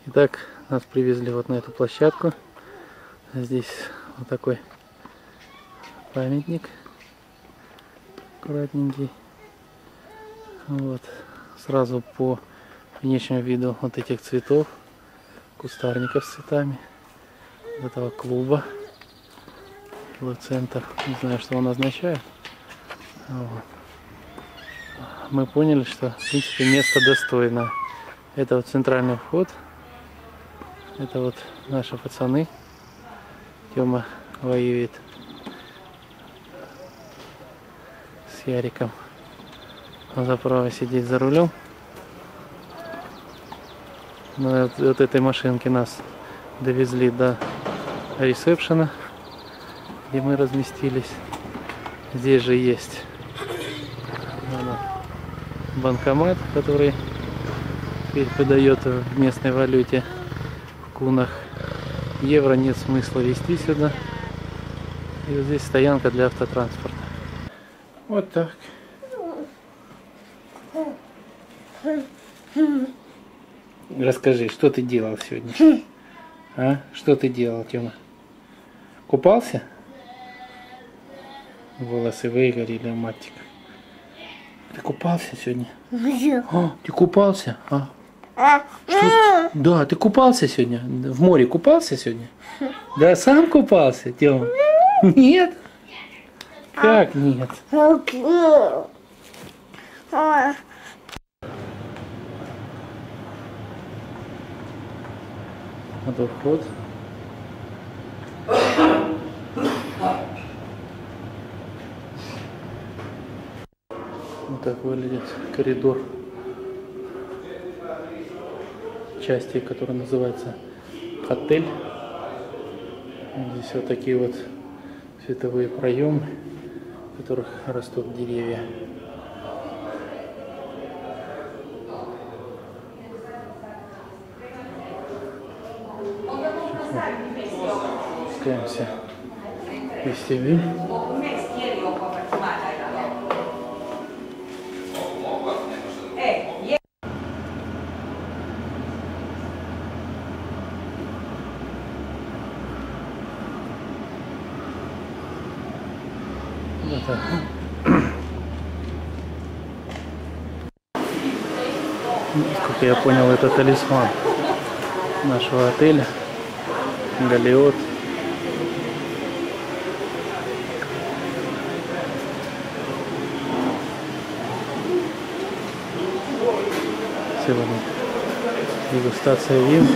Итак, нас привезли вот на эту площадку. Здесь вот такой памятник аккуратненький. Вот. Сразу по внешнему виду вот этих цветов, кустарников с цветами, этого клуба, центр, не знаю, что он означает. Вот. Мы поняли, что в принципе место достойное. Это вот центральный вход. Это вот наши пацаны. Тёма воюет с Яриком. Он за право сидеть за рулем. Но вот этой машинки нас довезли до ресепшена, где мы разместились. Здесь же есть банкомат, который теперь подает в местной валюте, в кунах. Евро нет смысла везти сюда. И вот здесь стоянка для автотранспорта. Вот так. Расскажи, что ты делал сегодня? А? Что ты делал, Тёма? Купался? Волосы выгорели у мальчика. Ты купался сегодня? О, ты купался? А? Что? Да, ты купался сегодня? В море купался сегодня? Да, сам купался, Тёма? Нет? Как нет? Вот вход. Вот так выглядит коридор части, которая называется отель. Здесь вот такие вот световые проемы, в которых растут деревья. Спускаемся в вестибюль. Это, как я понял, это талисман нашего отеля Галиот. Сегодня дегустация вин.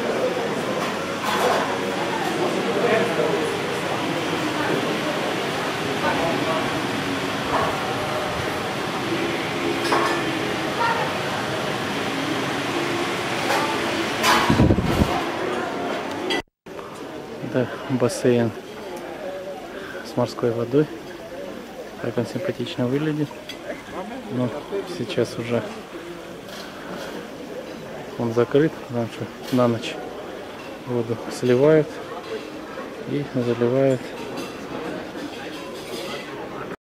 Это бассейн с морской водой. Как он симпатично выглядит. Но сейчас уже он закрыт, потому что на ночь воду сливают и заливают